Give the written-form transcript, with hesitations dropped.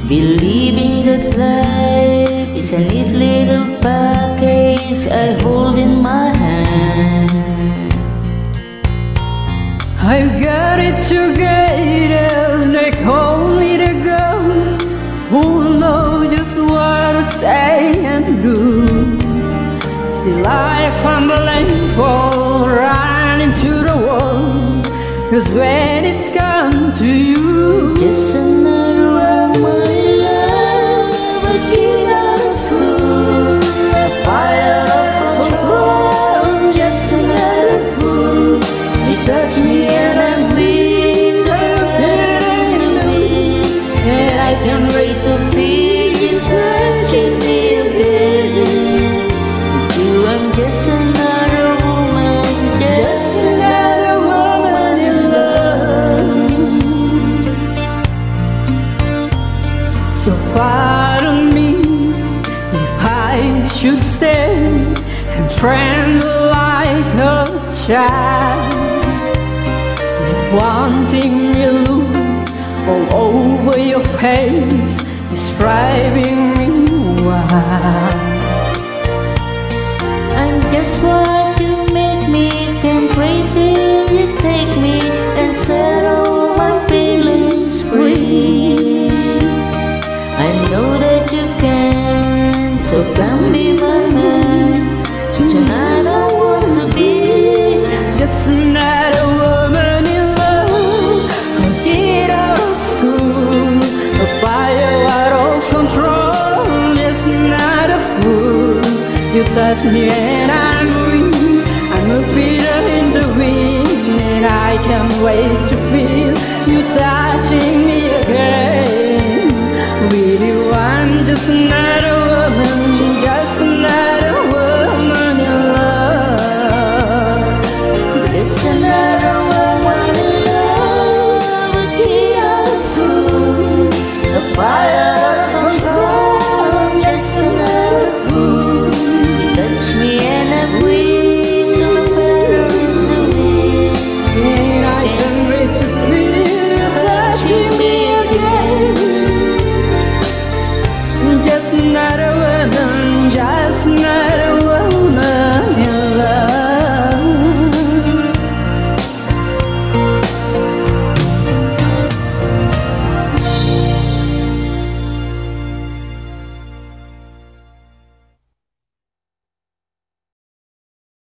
Believing that life is a neat little package I hold in my hand. I've got it together, they call me the girl who knows just what to say and do. Still I fumbling for running to the wall, 'cause when it's come to you, just another woman in love, a kid out of school, a fighter of control, just another fool. You touch me and I'm weak, in the wind, and I can't wait to feel you touching me again. With you I'm just another woman, just another woman in love. so pardon me if I should stay and tremble like a child, with wanting me look all over your face, describing me why. I'm just what you make me, can't wait till you take me and set all my feelings free. I know that you can, so come be my man. Tonight I want to be just another woman in love, a kid out of school, a fire out of control, just another fool. You touch me and I'm weak, I'm a feather in the wind, and I can't wait to feel you touching